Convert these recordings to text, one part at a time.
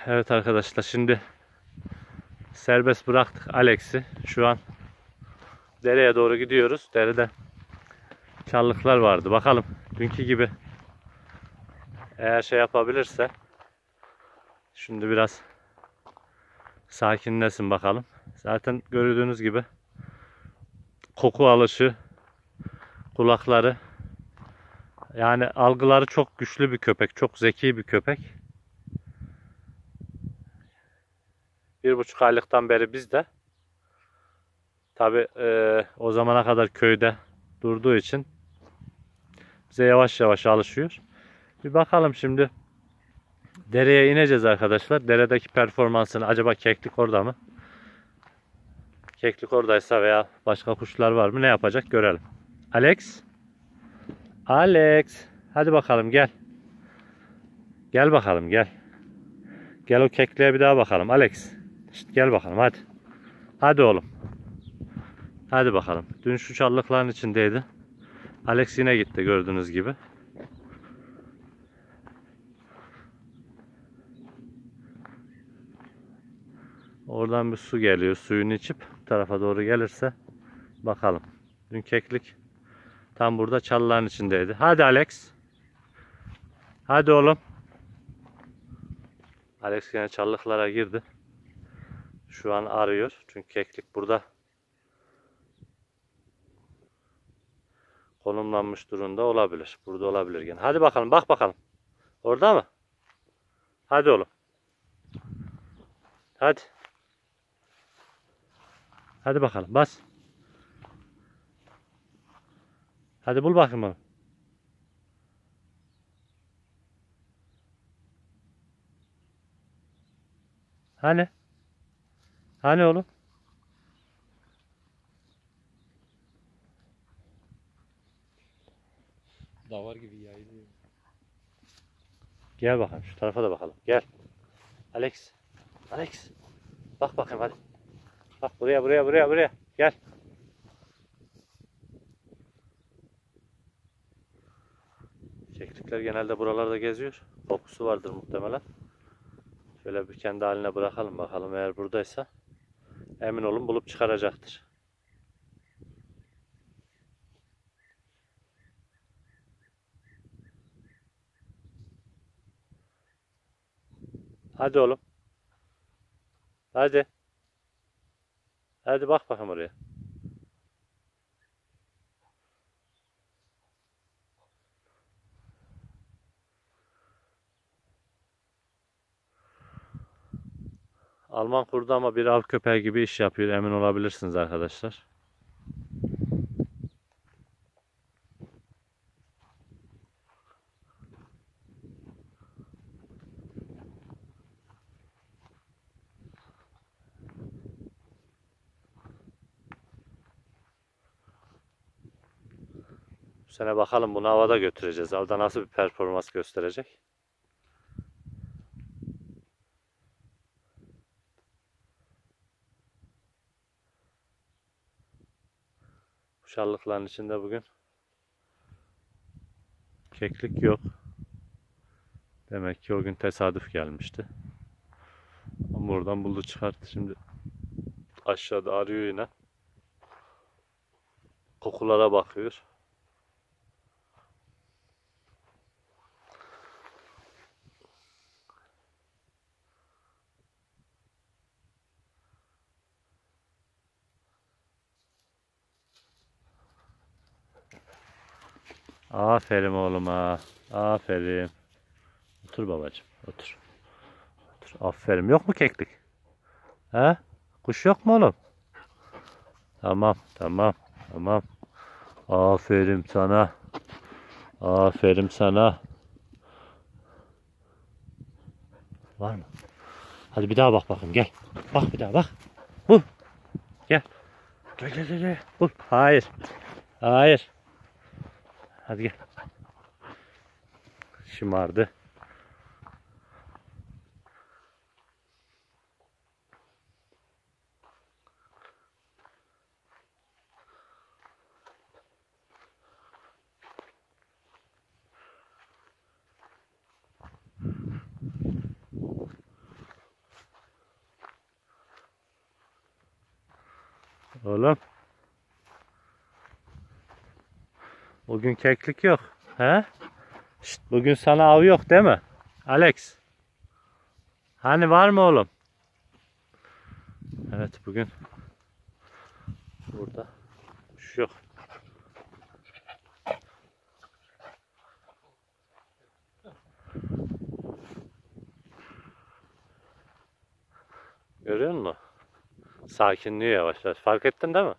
Evet arkadaşlar, şimdi serbest bıraktık Alex'i. Şu an dereye doğru gidiyoruz. Derede çalılıklar vardı. Bakalım dünkü gibi eğer şey yapabilirse, şimdi biraz sakinlesin bakalım. Zaten gördüğünüz gibi koku alışı, kulakları, yani algıları çok güçlü bir köpek. Çok zeki bir köpek. 1,5 aylıktan beri bizde. Tabi o zamana kadar köyde durduğu için bize yavaş yavaş alışıyor. Bir bakalım şimdi. Dereye ineceğiz arkadaşlar. Deredeki performansını, acaba keklik orada mı? Keklik oradaysa veya başka kuşlar var mı, ne yapacak görelim. Alex. Alex. Hadi bakalım gel. Gel bakalım gel. Gel o kekliğe bir daha bakalım Alex. İşte gel bakalım hadi. Hadi oğlum. Hadi bakalım. Dün şu çalılıkların içindeydi. Alex yine gitti gördüğünüz gibi. Oradan bir su geliyor. Suyunu içip bu tarafa doğru gelirse bakalım. Dün keklik tam burada çalıların içindeydi. Hadi Alex. Hadi oğlum. Alex yine çalılıklara girdi. Şu an arıyor. Çünkü keklik burada konumlanmış durumda olabilir. Burada olabilir yine. Hadi bakalım, bak bakalım. Orada mı? Hadi oğlum. Hadi. Hadi bakalım bas. Hadi bul bakayım onu. Hani? Hani oğlum? Davar gibi yayılıyor. Gel bakalım, şu tarafa da bakalım. Gel. Alex. Alex. Bak bakayım hadi. Bak buraya. Gel. Keklikler genelde buralarda geziyor. Kokusu vardır muhtemelen. Şöyle bir kendi haline bırakalım bakalım, eğer buradaysa emin olun bulup çıkaracaktır. Hadi oğlum. Hadi. Hadi bak bakayım oraya. Alman kurdu ama bir av köpeği gibi iş yapıyor, emin olabilirsiniz arkadaşlar. Bu sene bakalım bunu havada götüreceğiz. Avda nasıl bir performans gösterecek? Kuşarlıkların içinde bugün keklik yok. Demek ki o gün tesadüf gelmişti. Ama buradan buldu çıkarttı. Şimdi aşağıda arıyor yine. Kokulara bakıyor. Aferin oğluma. Aferin. Otur babacığım. Otur. Otur. Aferin. Yok mu keklik? He? Kuş yok mu oğlum? Tamam. Tamam. Aferin sana. Aferin sana. Var mı? Hadi bir daha bak bakayım, gel. Bak bir daha bak. Bul. Gel. Gel. Bul. Hayır. Hayır. Hadi gel. Şımardı. Oğlum. Bugün keklik yok. He? Şşt, bugün sana av yok değil mi? Alex. Hani var mı oğlum? Evet, bugün burada kuş yok. Görüyor musun? Sakinliği yavaş yavaş. Fark ettin değil mi?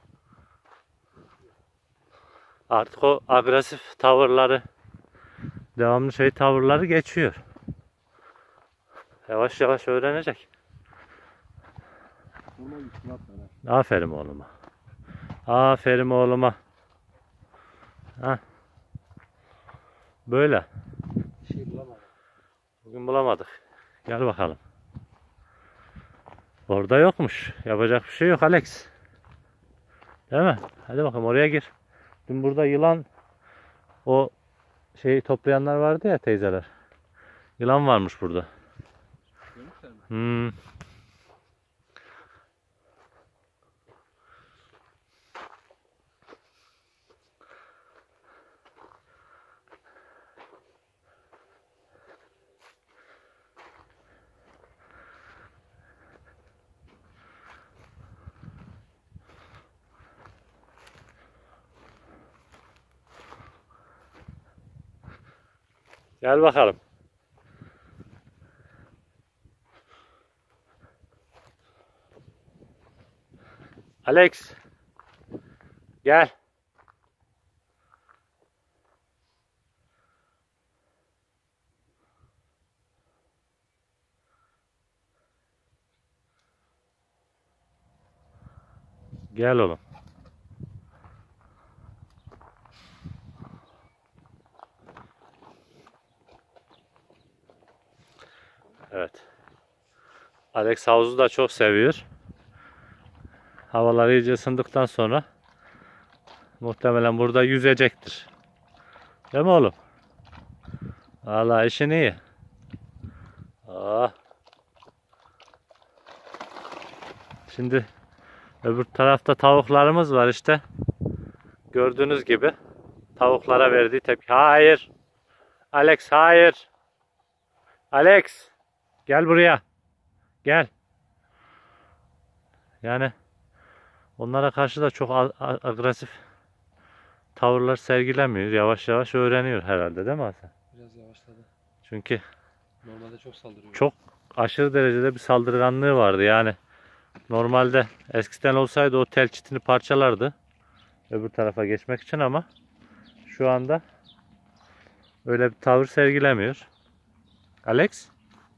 Artık o agresif tavırları, devamlı tavırları geçiyor. Yavaş yavaş öğrenecek. Aferin oğluma. Aferin oğluma. Ha. Böyle. Bir şey bulamadım. Bugün bulamadık. Gel bakalım. Orada yokmuş. Yapacak bir şey yok Alex. Değil mi? Hadi bakalım oraya gir. Dün burada yılan, o toplayanlar vardı ya, teyzeler. Yılan varmış burada. Görmüşler mi? Hmm. Gel bakalım. Alex. Gel. Gel oğlum. Evet. Alex havuzu da çok seviyor. Havalar iyice ısındıktan sonra muhtemelen burada yüzecektir. Değil mi oğlum? Vallahi işin iyi. Ah. Şimdi öbür tarafta tavuklarımız var işte. Gördüğünüz gibi tavuklara verdiği tepki. Hayır. Alex, hayır. Alex. Gel buraya. Gel. Yani onlara karşı da çok agresif tavırlar sergilemiyor. Yavaş yavaş öğreniyor herhalde, değil mi Hasan? Biraz yavaşladı. Çünkü Normalde çok saldırıyor. çok aşırı derecede bir saldırganlığı vardı. Yani normalde eskiden olsaydı o tel çitini parçalardı öbür tarafa geçmek için, ama şu anda öyle bir tavır sergilemiyor. Alex?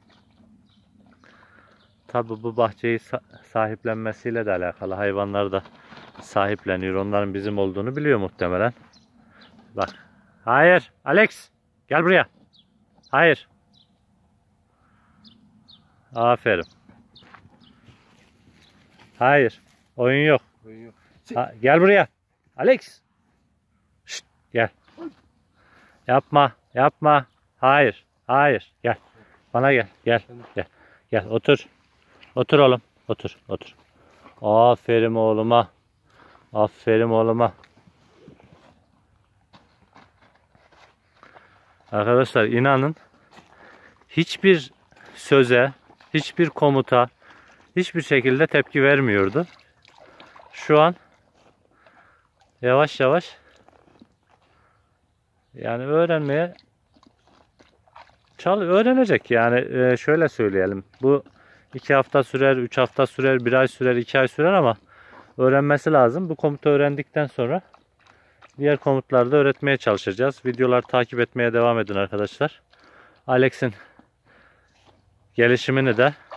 Tabi bu bahçeyi sahiplenmesiyle de alakalı. Hayvanlar da sahipleniyor. Onların bizim olduğunu biliyor muhtemelen. Bak. Hayır. Alex. Gel buraya. Hayır. Aferin. Hayır. Oyun yok. Oyun yok. Gel buraya. Alex. Şşt, gel. Yapma. Yapma. Hayır. Hayır. Gel. Bana gel. Gel. Gel. Gel. Otur. Otur oğlum. Otur. Otur. Aferin oğluma. Aferin oğluma. Arkadaşlar inanın, hiçbir söze, hiçbir komuta, hiçbir şekilde tepki vermiyordu. Şu an yavaş yavaş yani öğrenecek. Yani şöyle söyleyelim. Bu 2 hafta sürer, 3 hafta sürer, 1 ay sürer, 2 ay sürer, ama öğrenmesi lazım. Bu komutu öğrendikten sonra diğer komutları da öğretmeye çalışacağız. Videoları takip etmeye devam edin arkadaşlar. Alex'in gelişimini de